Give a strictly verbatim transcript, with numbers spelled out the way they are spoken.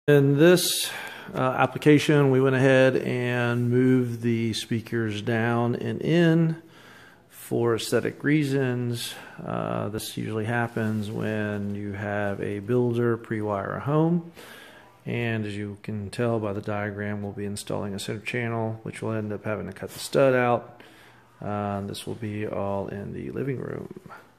In this uh, application, we went ahead and moved the speakers down and in for aesthetic reasons. Uh, this usually happens when you have a builder pre-wire a home. And as you can tell by the diagram, we'll be installing a center channel, which will end up having to cut the stud out. Uh, this will be all in the living room.